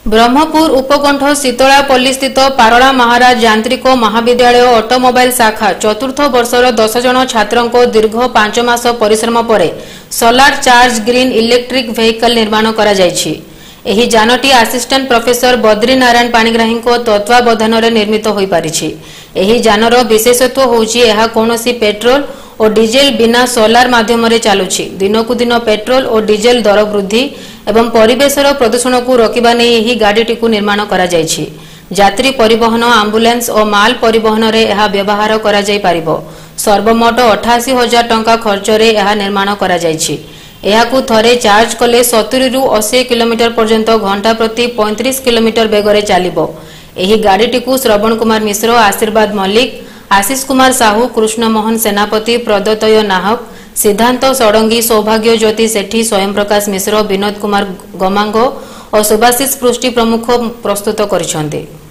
ब्रह्मपुर उपकंठ शीतलापल्ली स्थित पारला महाराज यांत्रिक महाविद्यालय ऑटोमोबाइल शाखा चतुर्थ वर्षर 10 जन छात्रों को दीर्घ 5 मास परिश्रम पर solar charge green electric vehicle निर्माण करा जायछि। एही जानटी असिस्टेंट प्रोफेसर बद्री नारायण पाणिग्राही तत्वावधान में निर्मित हो पारिछि। एही जानर विशेषत्व होछि एहा कोनोसी पेट्रोल और डीजेल बिना सोलार माध्यम रे चालुछि। दिनकु दिन पेट्रोल और डीजेल दर वृद्धि एवं परिवेशर प्रदूषण को रोकबा नै एही गाडीटी निर्माण करा जायछि। यात्री परिवहन एम्बुलेंस और माल परिवहन रे एहा व्यवहार करा जाय पारिबो। सर्वमोट 88,000 टंका खर्च रे एहा निर्माण करा जायछि। एहाकु थरे चार्ज कले 70 रु 80 किलोमीटर पर्यंत घंटा प्रति 35 किलोमीटर बेगरे चलिबो। एही गाडीटी श्रवण कुमार मिश्र, आशीर्वाद मल्लिक, आशीष कुमार साहू, कृष्ण मोहन सेनापति, प्रदतय नाहक, सिद्धांत षडंगी, सौभाग्य ज्योति सेठी, स्वयं प्रकाश मिश्र, विनोद कुमार गमांग और सुभाषिष पृष्टि प्रमुख प्रस्तुत करिसेंते।